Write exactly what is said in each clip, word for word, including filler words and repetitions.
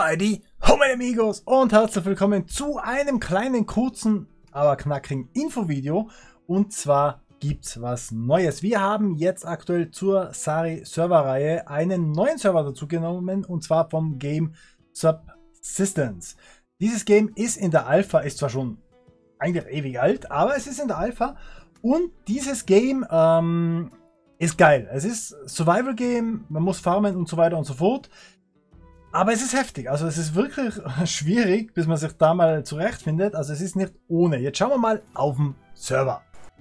Heidi, ho meine Amigos und herzlich willkommen zu einem kleinen, kurzen, aber knackigen Infovideo. Und zwar gibt's was Neues. Wir haben jetzt aktuell zur Sari Serverreihe einen neuen Server dazu genommen, und zwar vom Game Subsistence. Dieses Game ist in der Alpha, ist zwar schon eigentlich ewig alt, aber es ist in der Alpha, und dieses Game ähm, ist geil. Es ist Survival Game, man muss farmen und so weiter und so fort. Aber es ist heftig, also es ist wirklich schwierig, bis man sich da mal zurechtfindet. Also es ist nicht ohne. Jetzt schauen wir mal auf den Server.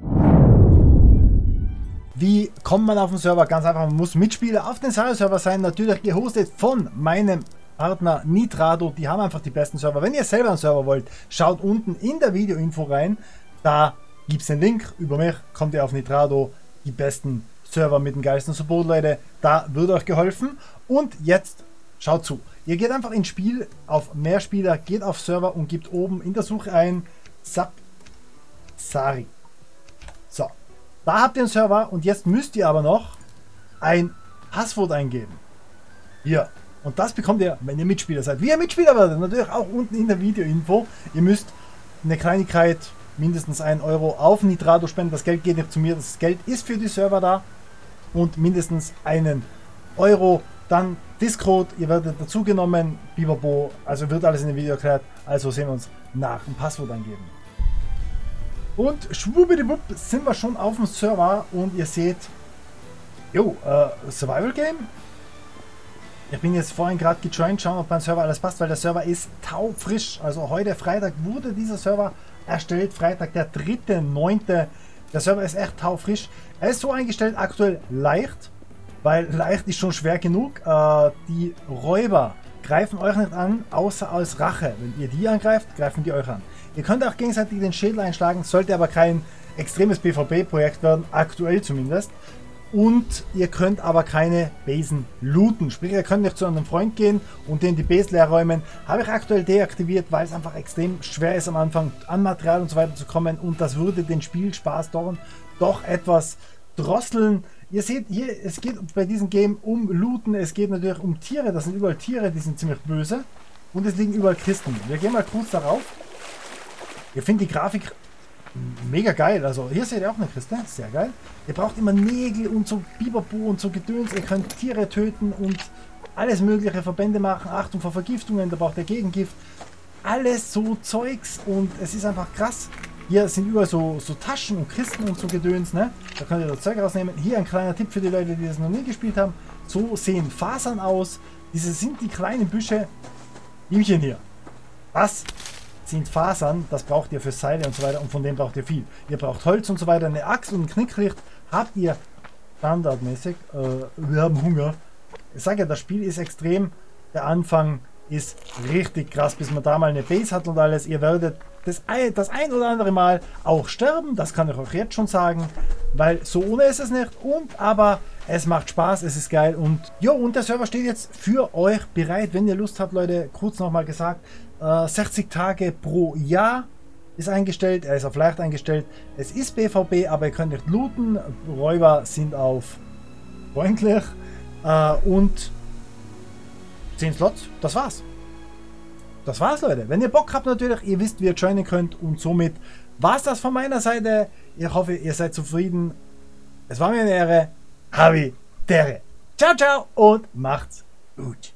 Wie kommt man auf den Server? Ganz einfach, man muss Mitspieler auf den Sari-Server sein. Natürlich gehostet von meinem Partner Nitrado. Die haben einfach die besten Server. Wenn ihr selber einen Server wollt, schaut unten in der Videoinfo rein. Da gibt es den Link. Über mich kommt ihr auf Nitrado. Die besten Server mit dem geilsten Support, Leute. Da wird euch geholfen. Und jetzt schaut zu. Ihr geht einfach ins Spiel auf Mehrspieler, geht auf Server und gebt oben in der Suche ein Sub Sari. So, da habt ihr den Server, und jetzt müsst ihr aber noch ein Passwort eingeben. Hier. Und das bekommt ihr, wenn ihr Mitspieler seid. Wie ihr Mitspieler werdet, natürlich auch unten in der Videoinfo. Ihr müsst eine Kleinigkeit, mindestens einen Euro auf Nitrado spenden. Das Geld geht nicht zu mir, das Geld ist für die Server da. Und mindestens einen Euro. Dann Discord, ihr werdet dazugenommen, Bibabo, also wird alles in dem Video erklärt. Also sehen wir uns nach dem Passwort eingeben. Und schwubbdiwupp sind wir schon auf dem Server, und ihr seht, jo, äh, Survival Game. Ich bin jetzt vorhin gerade gejoint, schauen, ob mein Server alles passt, weil der Server ist taufrisch. Also heute Freitag wurde dieser Server erstellt, Freitag der dritte neunte Der Server ist echt taufrisch. Er ist so eingestellt, aktuell leicht. Weil leicht ist schon schwer genug. Äh, die Räuber greifen euch nicht an, außer als Rache. Wenn ihr die angreift, greifen die euch an. Ihr könnt auch gegenseitig den Schädel einschlagen, sollte aber kein extremes PvP-Projekt werden, aktuell zumindest. Und ihr könnt aber keine Basen looten. Sprich, ihr könnt nicht zu einem Freund gehen und den die Base leer räumen. Habe ich aktuell deaktiviert, weil es einfach extrem schwer ist am Anfang, an Material und so weiter zu kommen. Und das würde den Spielspaß doch, doch etwas drosseln. Ihr seht hier, es geht bei diesem Game um Looten, es geht natürlich um Tiere, das sind überall Tiere, die sind ziemlich böse, und es liegen überall Kisten. Wir gehen mal kurz darauf. Ihr findet die Grafik mega geil, also hier seht ihr auch eine Kiste, sehr geil. Ihr braucht immer Nägel und so Biberbo und so Gedöns, ihr könnt Tiere töten und alles mögliche Verbände machen, Achtung vor Vergiftungen, da braucht ihr Gegengift. Alles so Zeugs, und es ist einfach krass. Hier sind überall so, so Taschen und Kisten und so Gedöns, ne? Da könnt ihr das Zeug rausnehmen. Hier ein kleiner Tipp für die Leute, die das noch nie gespielt haben. So sehen Fasern aus. Diese sind die kleinen Büsche. Ihmchen hier. Das sind Fasern, das braucht ihr für Seile und so weiter, und von dem braucht ihr viel. Ihr braucht Holz und so weiter, eine Axt und ein Knicklicht habt ihr standardmäßig. Äh, wir haben Hunger. Ich sage ja, das Spiel ist extrem. Der Anfang ist richtig krass, bis man da mal eine Base hat und alles. Ihr werdet das ein, das ein oder andere Mal auch sterben, das kann ich euch jetzt schon sagen, weil so ohne ist es nicht, und aber es macht Spaß, es ist geil, und jo, und der Server steht jetzt für euch bereit, wenn ihr Lust habt, Leute. Kurz nochmal gesagt, äh, sechzig Tage pro Jahr ist eingestellt, er ist auf leicht eingestellt, es ist PvP, aber ihr könnt nicht looten, Räuber sind auf freundlich, äh, und zehn Slots, das war's. Das war's, Leute. Wenn ihr Bock habt, natürlich, ihr wisst, wie ihr joinen könnt, und somit war's das von meiner Seite. Ich hoffe, ihr seid zufrieden. Es war mir eine Ehre. Havi Dere. Ciao, ciao und macht's gut.